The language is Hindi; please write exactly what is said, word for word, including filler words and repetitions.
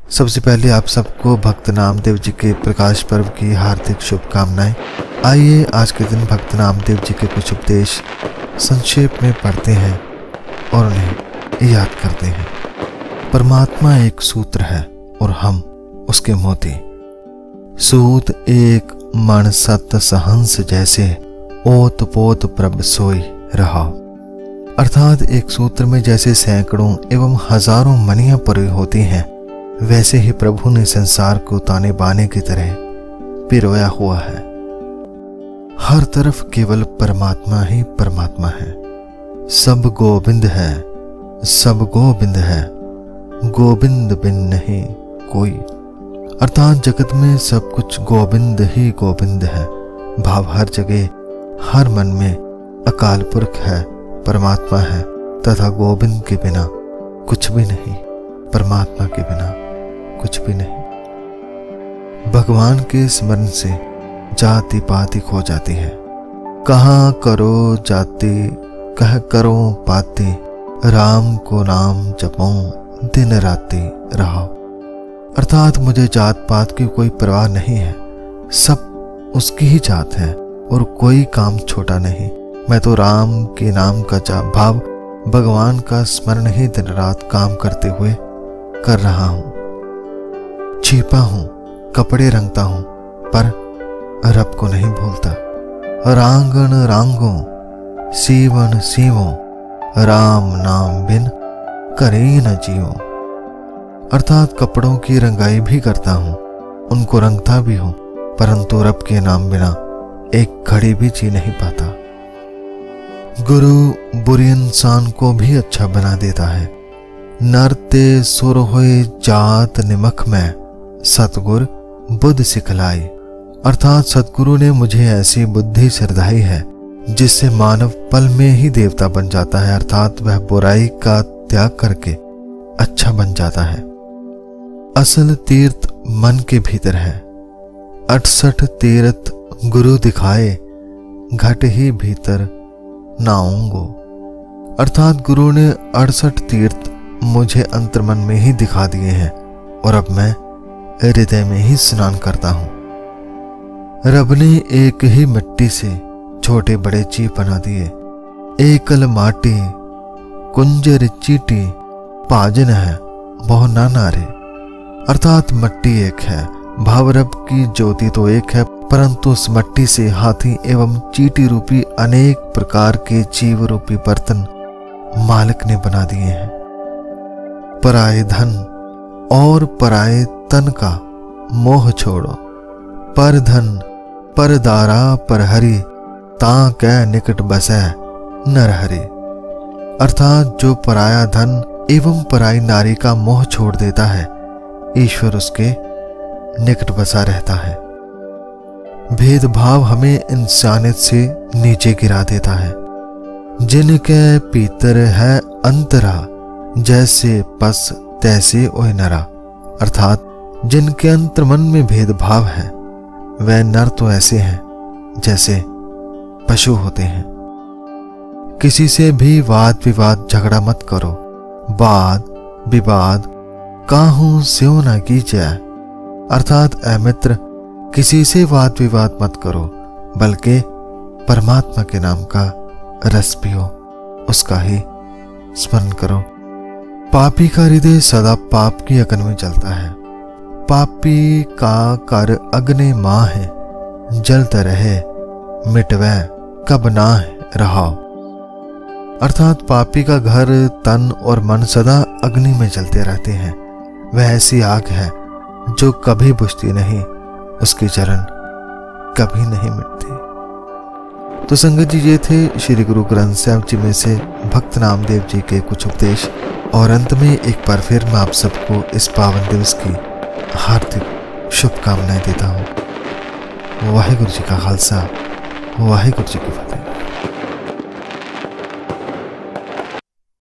सबसे पहले आप सबको भक्त नामदेव जी के प्रकाश पर्व की हार्दिक शुभकामनाएं। आइए आज के दिन भक्त नामदेव जी के कुछ उपदेश संक्षेप में पढ़ते हैं और उन्हें याद करते हैं। परमात्मा एक सूत्र है और हम उसके मोती। सूत एक मन सत सहंस जैसे, ओत पोत प्रभ सोई रहा। अर्थात एक सूत्र में जैसे सैकड़ों एवं हजारों मणियां परी होती हैं, वैसे ही प्रभु ने संसार को ताने बाने की तरह पिरोया हुआ है। हर तरफ केवल परमात्मा ही परमात्मा है। सब गोविंद है, सब गोविंद है, गोविंद बिन नहीं कोई। अर्थात जगत में सब कुछ गोविंद ही गोविंद है। भाव हर जगह हर मन में अकाल पुरख है, परमात्मा है तथा गोविंद के बिना कुछ भी नहीं, परमात्मा के बिना कुछ भी नहीं। भगवान के स्मरण से जाति पाति खो जाती है। कहाँ करो जाति कह करो पाति, राम को नाम जपो दिन राति रहो। अर्थात मुझे जात पात की कोई परवाह नहीं है, सब उसकी ही जात है और कोई काम छोटा नहीं। मैं तो राम के नाम का जाप भाव भगवान का स्मरण ही दिन रात काम करते हुए कर रहा हूं। छिपा हूं, कपड़े रंगता हूं, पर रब को नहीं भूलता। रांगन रांगो सीवन सीवो, राम नाम बिन करे न जियो। अर्थात कपड़ों की रंगाई भी करता हूं, उनको रंगता भी हूं, परंतु रब के नाम बिना एक घड़ी भी जी नहीं पाता। गुरु बुरे इंसान को भी अच्छा बना देता है। नरते सुर होए जात निमख में, सतगुर बुद्ध सिखलाई। अर्थात सतगुरु ने मुझे ऐसी बुद्धि सिरधाई है जिससे मानव पल में ही देवता बन जाता है। अर्थात वह बुराई का त्याग करके अच्छा बन जाता है। असल तीर्थ मन के भीतर है। अड़सठ तीर्थ गुरु दिखाए, घट ही भीतर नाऊंगो। अर्थात गुरु ने अड़सठ तीर्थ मुझे अंतर्मन में ही दिखा दिए हैं और अब मैं हृदय में ही स्नान करता हूं। रब ने एक ही मिट्टी से छोटे बड़े जीव बना दिए। एकल माटी कुंजर चीटी पाजन है बहु नाना रे। अर्थात मट्टी एक है, भाव रब की ज्योति तो एक है, परंतु उस मट्टी से हाथी एवं चीटी रूपी अनेक प्रकार के जीव रूपी बर्तन मालिक ने बना दिए हैं। पराये धन और पराये तन का मोह छोड़ो, पर धन पर दारा पर हरि, ता कै निकट बसै नर हरि। अर्थात जो पराया धन एवं पराई नारी का मोह छोड़ देता है, ईश्वर उसके निकट बसा रहता है। भेदभाव हमें इंसानियत से नीचे गिरा देता है। जिनके पीतर है अंतरा, जैसे पस तैसे ओय नरा। अर्थात जिनके अंतर मन में भेदभाव है, वह नर तो ऐसे हैं जैसे पशु होते हैं। किसी से भी वाद विवाद झगड़ा मत करो। वाद विवाद काहू स्यों न कीजिए। अर्थात ऐ मित्र, किसी से वाद विवाद मत करो, बल्कि परमात्मा के नाम का रस पियो, उसका ही स्मरण करो। पापी का हृदय सदा पाप की अग्नि में जलता है। पापी का कर अग्नि माँ है, जलता रहे मिटवै कब ना रहा। अर्थात पापी का घर तन और मन सदा अग्नि में जलते रहते हैं। वह ऐसी आग है जो कभी बुझती नहीं, उसकी जलन कभी नहीं मिटती। तो संगत जी, ये थे श्री गुरु ग्रंथ साहिब जी में से भक्त नामदेव जी के कुछ उपदेश। और अंत में एक बार फिर मैं आप सबको इस पावन दिवस की हार्दिक शुभकामनाएं देता हूँ। वाहिगुरु जी का खालसा, वाहिगुरु जी की फतेह।